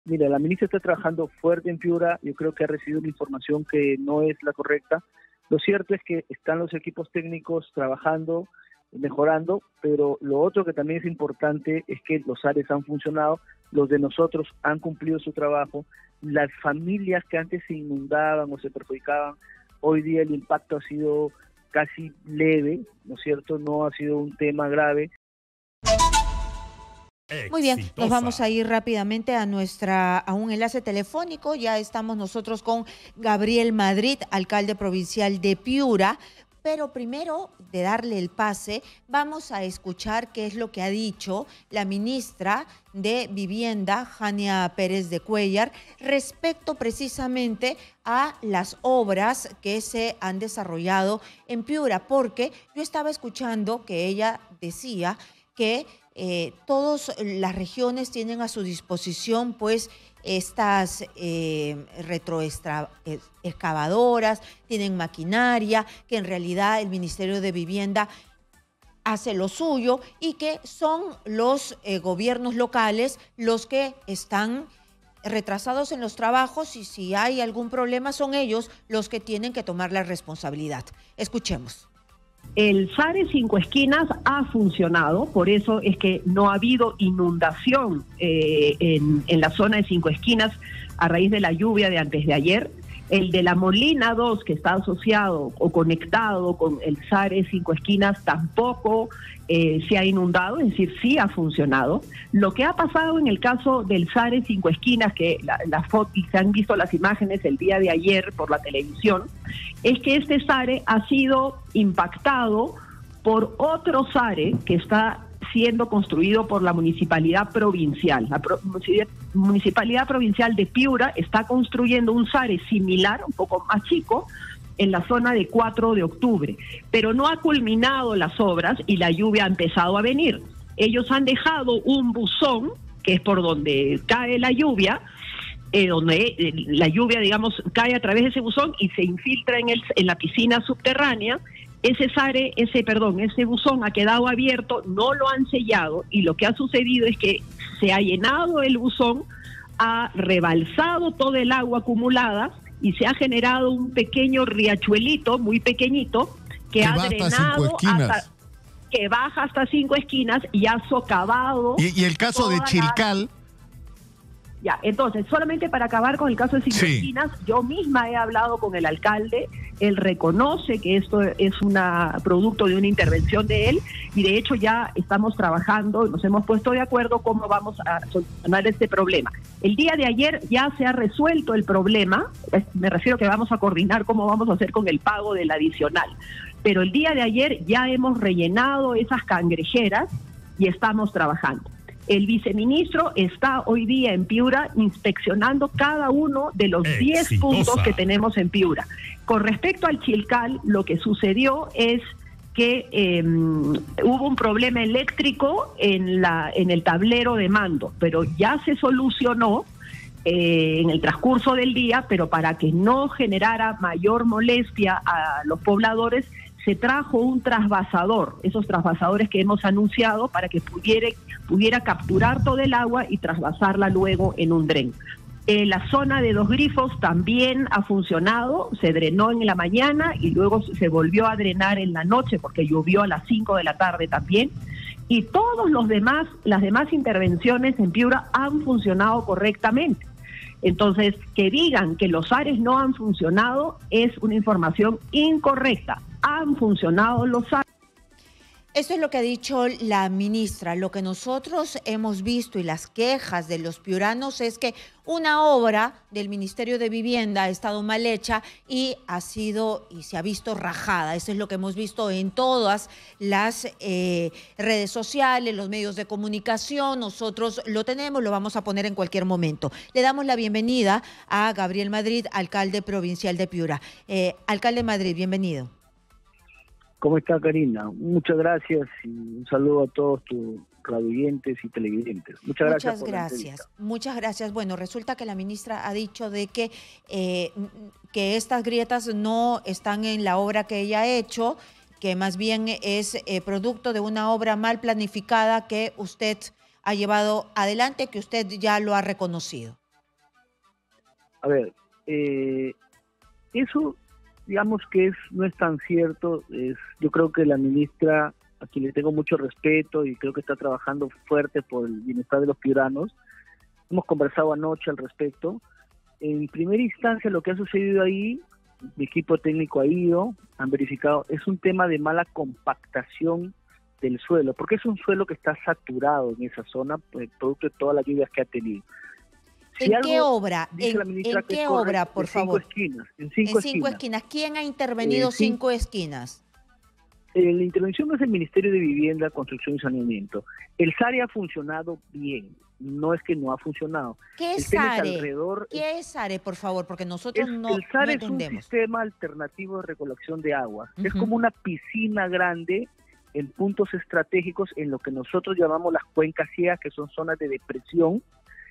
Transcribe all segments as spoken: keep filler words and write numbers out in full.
Mira, la ministra está trabajando fuerte en Piura. Yo creo que ha recibido una información que no es la correcta. Lo cierto es que están los equipos técnicos trabajando, mejorando, pero lo otro que también es importante es que los A R E S han funcionado, los de nosotros han cumplido su trabajo, las familias que antes se inundaban o se perjudicaban, hoy día el impacto ha sido casi leve, ¿no es cierto? No ha sido un tema grave. Muy bien, nos vamos a ir rápidamente a nuestra a un enlace telefónico. Ya estamos nosotros con Gabriel Madrid, alcalde provincial de Piura. Pero primero de darle el pase, vamos a escuchar qué es lo que ha dicho la ministra de Vivienda, Jania Pérez de Cuéllar, respecto precisamente a las obras que se han desarrollado en Piura, porque yo estaba escuchando que ella decía que eh, todas las regiones tienen a su disposición pues estas eh, retroexcavadoras, tienen maquinaria, que en realidad el Ministerio de Vivienda hace lo suyo y que son los eh, gobiernos locales los que están retrasados en los trabajos y si hay algún problema son ellos los que tienen que tomar la responsabilidad. Escuchemos. El S A R E Cinco Esquinas ha funcionado, por eso es que no ha habido inundación eh, en, en la zona de Cinco Esquinas a raíz de la lluvia de antes de ayer. El de la Molina dos, que está asociado o conectado con el S A R E Cinco Esquinas, tampoco eh, se ha inundado, es decir, sí ha funcionado. Lo que ha pasado en el caso del S A R E Cinco Esquinas, que la, la foto, y se han visto las imágenes el día de ayer por la televisión, es que este S A R E ha sido impactado por otro S A R E que está siendo construido por la Municipalidad Provincial. La Pro Municipalidad Provincial de Piura está construyendo un S A R E similar, un poco más chico, en la zona de cuatro de octubre, pero no ha culminado las obras y la lluvia ha empezado a venir. Ellos han dejado un buzón, que es por donde cae la lluvia, eh, donde eh, la lluvia, digamos, cae a través de ese buzón y se infiltra en, el, en la piscina subterránea. Ese S A R E, ese, perdón, ese buzón ha quedado abierto, no lo han sellado y lo que ha sucedido es que se ha llenado el buzón, ha rebalsado todo el agua acumulada y se ha generado un pequeño riachuelito, muy pequeñito, que, que ha drenado hasta, que baja hasta Cinco Esquinas y ha socavado. Y, y el caso de Chilcal. La... Ya, entonces, solamente para acabar con el caso de Cinco sí. Esquinas, yo misma he hablado con el alcalde, él reconoce que esto es un producto de una intervención de él y de hecho ya estamos trabajando, nos hemos puesto de acuerdo cómo vamos a solucionar este problema. El día de ayer ya se ha resuelto el problema, me refiero que vamos a coordinar cómo vamos a hacer con el pago del adicional, pero el día de ayer ya hemos rellenado esas cangrejeras y estamos trabajando. El viceministro está hoy día en Piura inspeccionando cada uno de los diez puntos que tenemos en Piura. Con respecto al Chilcal, lo que sucedió es que eh, hubo un problema eléctrico en, la, en el tablero de mando, pero ya se solucionó eh, en el transcurso del día, pero para que no generara mayor molestia a los pobladores, se trajo un trasvasador, esos trasvasadores que hemos anunciado para que pudiera, pudiera capturar todo el agua y trasvasarla luego en un dren. Eh, la zona de Dos Grifos también ha funcionado, se drenó en la mañana y luego se volvió a drenar en la noche porque llovió a las cinco de la tarde también. Y todos los demás, las demás intervenciones en Piura han funcionado correctamente. Entonces, que digan que los A R E S no han funcionado es una información incorrecta. Han funcionado los A R E S. Esto es lo que ha dicho la ministra. Lo que nosotros hemos visto y las quejas de los piuranos es que una obra del Ministerio de Vivienda ha estado mal hecha y ha sido y se ha visto rajada. Eso es lo que hemos visto en todas las eh, redes sociales, los medios de comunicación. Nosotros lo tenemos, lo vamos a poner en cualquier momento. Le damos la bienvenida a Gabriel Madrid, alcalde provincial de Piura. Eh, alcalde Madrid, bienvenido. ¿Cómo está, Karina? Muchas gracias y un saludo a todos tus radioyentes y televidentes. Muchas gracias. Muchas gracias. Muchas gracias. Bueno, resulta que la ministra ha dicho de que, eh, que estas grietas no están en la obra que ella ha hecho, que más bien es eh, producto de una obra mal planificada que usted ha llevado adelante, que usted ya lo ha reconocido. A ver, eh, eso digamos que es no es tan cierto. Es, yo creo que la ministra, a quien le tengo mucho respeto y creo que está trabajando fuerte por el bienestar de los piuranos, hemos conversado anoche al respecto. En primera instancia lo que ha sucedido ahí, mi equipo técnico ha ido, han verificado, es un tema de mala compactación del suelo, porque es un suelo que está saturado en esa zona, pues, producto de todas las lluvias que ha tenido. Si ¿En qué obra? ¿En, ¿en qué obra, por en favor? Cinco esquinas, en cinco, en cinco esquinas. esquinas. ¿Quién ha intervenido eh, cinco, cinco esquinas? Eh, la intervención es el Ministerio de Vivienda, Construcción y Saneamiento. El SARE ha funcionado bien, no es que no ha funcionado. ¿Qué es SARE? Alrededor, ¿Qué es SARE, por favor? Porque nosotros es, no, el SARE no es un entendemos. sistema alternativo de recolección de agua. Uh-huh. Es como una piscina grande en puntos estratégicos en lo que nosotros llamamos las cuencas ciegas, que son zonas de depresión.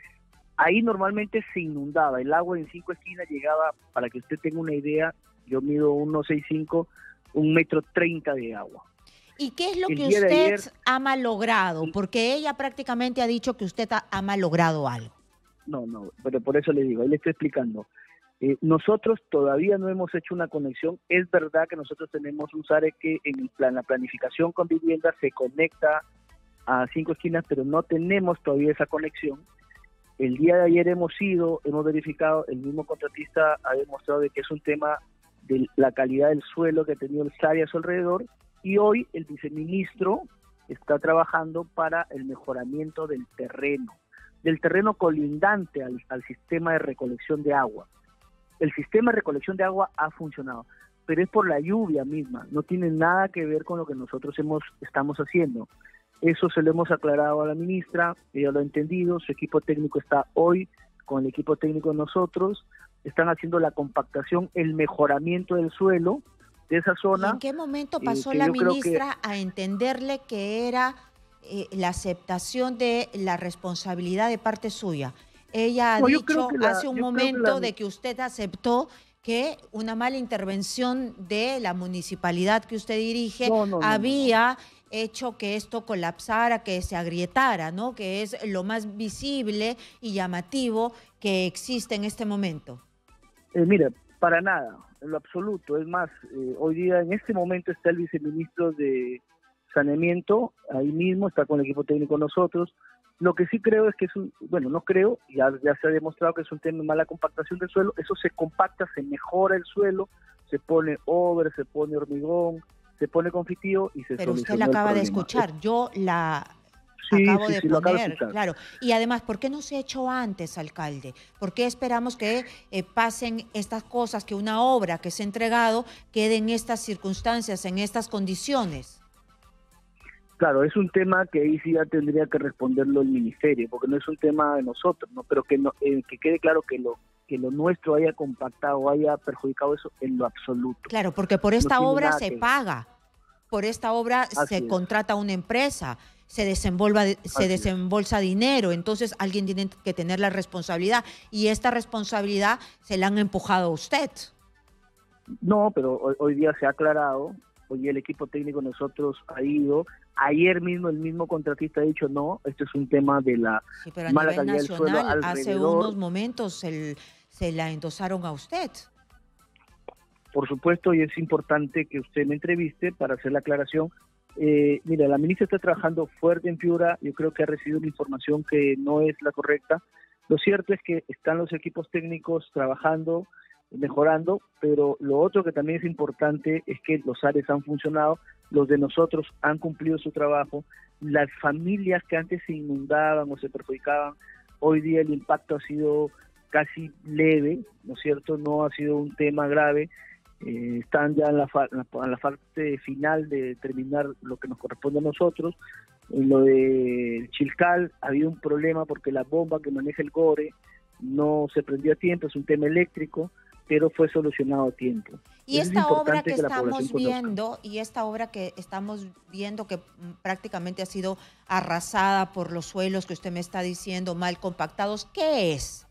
Ahí normalmente se inundaba, el agua en cinco esquinas llegaba, para que usted tenga una idea, yo mido uno sesenta y cinco, un metro treinta de agua. ¿Y qué es lo el que usted ayer, ha malogrado? Porque ella prácticamente ha dicho que usted ha, ha malogrado algo. No, no, pero por eso le digo, ahí le estoy explicando. Eh, nosotros todavía no hemos hecho una conexión. Es verdad que nosotros tenemos un SARE que en el plan, la planificación con vivienda se conecta a cinco esquinas, pero no tenemos todavía esa conexión. El día de ayer hemos ido, hemos verificado, el mismo contratista ha demostrado de que es un tema de la calidad del suelo que ha tenido el SARE a su alrededor, y hoy el viceministro está trabajando para el mejoramiento del terreno, del terreno colindante al, al sistema de recolección de agua. El sistema de recolección de agua ha funcionado, pero es por la lluvia misma, no tiene nada que ver con lo que nosotros hemos estamos haciendo. Eso se lo hemos aclarado a la ministra, ella lo ha entendido, su equipo técnico está hoy con el equipo técnico de nosotros, están haciendo la compactación, el mejoramiento del suelo de esa zona. ¿Y en qué momento pasó eh, la ministra que... a entenderle que era eh, la aceptación de la responsabilidad de parte suya? Ella ha no, dicho la, hace un momento la... de que usted aceptó que una mala intervención de la municipalidad que usted dirige no, no, había... No, no. hecho que esto colapsara, que se agrietara, ¿no? Que es lo más visible y llamativo que existe en este momento. Eh, mira, para nada, en lo absoluto. Es más, eh, hoy día en este momento está el viceministro de Saneamiento, ahí mismo, está con el equipo técnico nosotros. Lo que sí creo es que es un, bueno, no creo, ya, ya se ha demostrado que es un tema de mala compactación del suelo, eso se compacta, se mejora el suelo, se pone over, se pone hormigón, se pone confitío y se Pero usted la acaba de escuchar, yo la sí, acabo sí, de sí, poner, claro. Y además, ¿por qué no se ha hecho antes, alcalde? ¿Por qué esperamos que eh, pasen estas cosas, que una obra que se ha entregado quede en estas circunstancias, en estas condiciones? Claro, es un tema que ahí sí ya tendría que responderlo el ministerio, porque no es un tema de nosotros, ¿no? Pero que, no, eh, que quede claro que lo que lo nuestro haya compactado, haya perjudicado eso en lo absoluto. Claro, porque por esta no obra se paga, por esta obra Así se es. contrata una empresa, se desenvolva, se desembolsa es. dinero, entonces alguien tiene que tener la responsabilidad y esta responsabilidad se la han empujado a usted. No, pero hoy, hoy día se ha aclarado, hoy el equipo técnico de nosotros ha ido, ayer mismo el mismo contratista ha dicho no, esto es un tema de la sí, pero a mala nivel calidad nacional, del suelo hace alrededor. unos momentos el, se la endosaron a usted. Por supuesto, y es importante que usted me entreviste para hacer la aclaración. Eh, mira, la ministra está trabajando fuerte en Piura, yo creo que ha recibido una información que no es la correcta. Lo cierto es que están los equipos técnicos trabajando, mejorando, pero lo otro que también es importante es que los SARES han funcionado, los de nosotros han cumplido su trabajo, las familias que antes se inundaban o se perjudicaban, hoy día el impacto ha sido casi leve, ¿no es cierto? No ha sido un tema grave. Eh, están ya en la, fa en la parte final de terminar lo que nos corresponde a nosotros. En lo de Chilcal ha habido un problema porque la bomba que maneja el GORE no se prendió a tiempo, es un tema eléctrico, pero fue solucionado a tiempo. Y Eso esta obra que, que estamos viendo, y esta obra que estamos viendo que prácticamente ha sido arrasada por los suelos que usted me está diciendo, mal compactados, ¿qué es?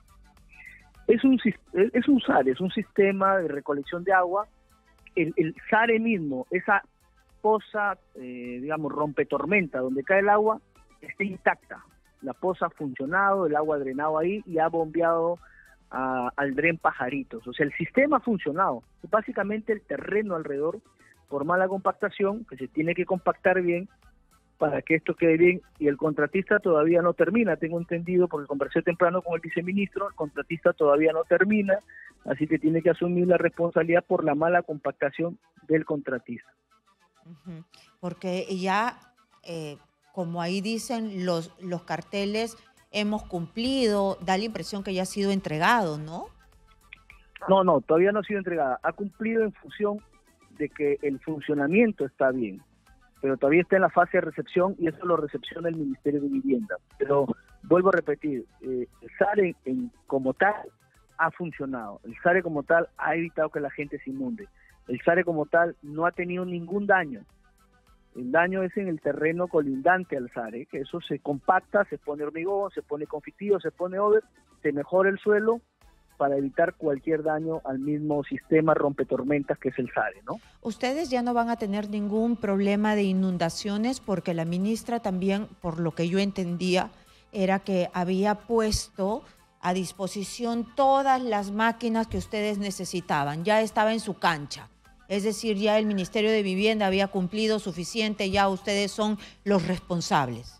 Es un, es un SARE, es un sistema de recolección de agua. El, el SARE mismo, esa poza, eh, digamos, rompetormenta, donde cae el agua, está intacta. La poza ha funcionado, el agua ha drenado ahí y ha bombeado a, al dren Pajaritos. O sea, el sistema ha funcionado. Básicamente el terreno alrededor, por mala compactación, que se tiene que compactar bien para que esto quede bien, y el contratista todavía no termina, tengo entendido, porque conversé temprano con el viceministro, el contratista todavía no termina, así que tiene que asumir la responsabilidad por la mala compactación del contratista. Uh-huh. Porque ya, eh, como ahí dicen los, los carteles, hemos cumplido, da la impresión que ya ha sido entregado, ¿no? No, no, todavía no ha sido entregada. Ha cumplido en función de que el funcionamiento está bien, pero todavía está en la fase de recepción y eso lo recepciona el Ministerio de Vivienda. Pero vuelvo a repetir, eh, el SARE en, como tal ha funcionado. El SARE como tal ha evitado que la gente se inunde. El SARE como tal no ha tenido ningún daño. El daño es en el terreno colindante al SARE, que eso se compacta, se pone hormigón, se pone conflictivo, se pone over, se mejora el suelo para evitar cualquier daño al mismo sistema rompetormentas que es el SARE, ¿no? Ustedes ya no van a tener ningún problema de inundaciones porque la ministra también, por lo que yo entendía, era que había puesto a disposición todas las máquinas que ustedes necesitaban, ya estaba en su cancha. Es decir, ya el Ministerio de Vivienda había cumplido suficiente, ya ustedes son los responsables.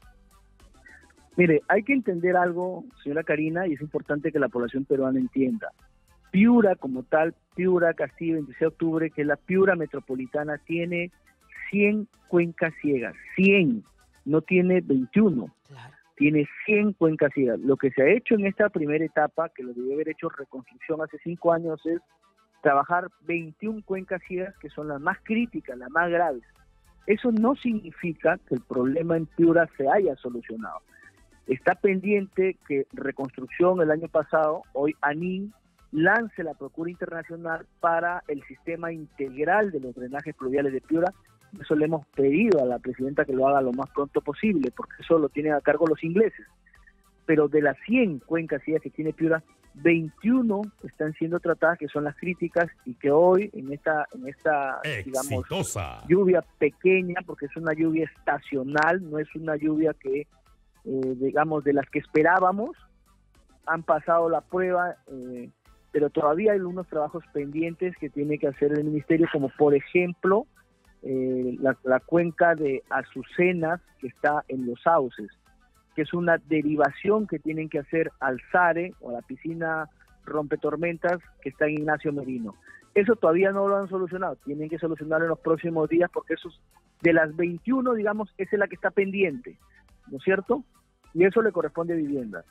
Mire, hay que entender algo, señora Karina, y es importante que la población peruana entienda. Piura como tal, Piura, Castillo, veintiséis de octubre, que es la Piura metropolitana, tiene cien cuencas ciegas, cien, no tiene veintiuno, claro. Tiene cien cuencas ciegas. Lo que se ha hecho en esta primera etapa, que lo debió haber hecho reconstrucción hace cinco años, es trabajar veintiuna cuencas ciegas, que son las más críticas, las más graves. Eso no significa que el problema en Piura se haya solucionado. Está pendiente que Reconstrucción el año pasado, hoy ANIN, lance la procura internacional para el sistema integral de los drenajes pluviales de Piura. Eso le hemos pedido a la presidenta que lo haga lo más pronto posible, porque eso lo tienen a cargo los ingleses. Pero de las cien cuencas ciegas que tiene Piura, veintiuna están siendo tratadas, que son las críticas, y que hoy en esta, en esta digamos, lluvia pequeña, porque es una lluvia estacional, no es una lluvia que Eh, digamos, de las que esperábamos, han pasado la prueba, eh, pero todavía hay unos trabajos pendientes que tiene que hacer el ministerio, como por ejemplo eh, la, la cuenca de Azucenas, que está en Los Sauces, que es una derivación que tienen que hacer al SARE o a la piscina rompetormentas que está en Ignacio Merino. Eso todavía no lo han solucionado, tienen que solucionarlo en los próximos días, porque esos, de las veintiuna, digamos, esa es la que está pendiente, ¿no es cierto? Y eso le corresponde a Vivienda.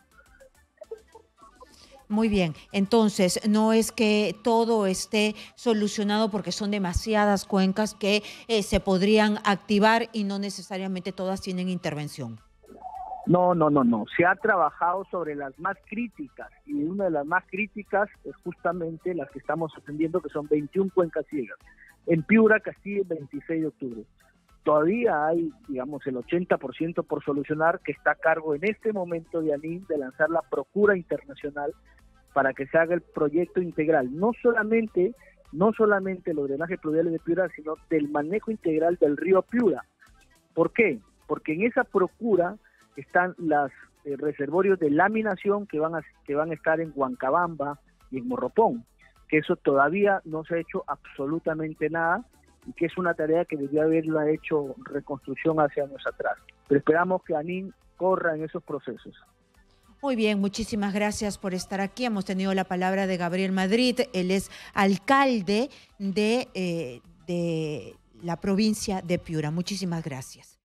Muy bien, entonces no es que todo esté solucionado porque son demasiadas cuencas que eh, se podrían activar y no necesariamente todas tienen intervención. No, no, no, no. Se ha trabajado sobre las más críticas, y una de las más críticas es justamente las que estamos atendiendo, que son veintiuna cuencas ciegas. En Piura, Castillo, veintiséis de octubre. Todavía hay, digamos, el ochenta por ciento por solucionar, que está a cargo en este momento de ANIN de lanzar la procura internacional para que se haga el proyecto integral, no solamente, no solamente los drenajes pluviales de Piura, sino del manejo integral del río Piura. ¿Por qué? Porque en esa procura están los eh, reservorios de laminación que van a, que van a estar en Huancabamba y en Morropón, que eso todavía no se ha hecho absolutamente nada, y que es una tarea que debió haberla hecho Reconstrucción hace años atrás. Pero esperamos que ANIN corra en esos procesos. Muy bien, muchísimas gracias por estar aquí. Hemos tenido la palabra de Gabriel Madrid, él es alcalde de, eh, de la provincia de Piura. Muchísimas gracias.